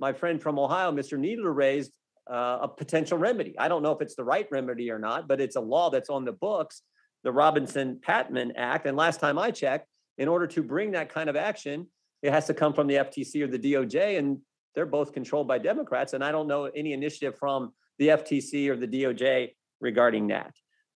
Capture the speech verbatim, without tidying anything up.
my friend from Ohio, Mister Needler, raised uh, a potential remedy. I don't know if it's the right remedy or not, but it's a law that's on the books, the Robinson-Patman Act. And last time I checked, in order to bring that kind of action, it has to come from the F T C or the D O J, and they're both controlled by Democrats. And I don't know any initiative from the F T C or the D O J regarding that.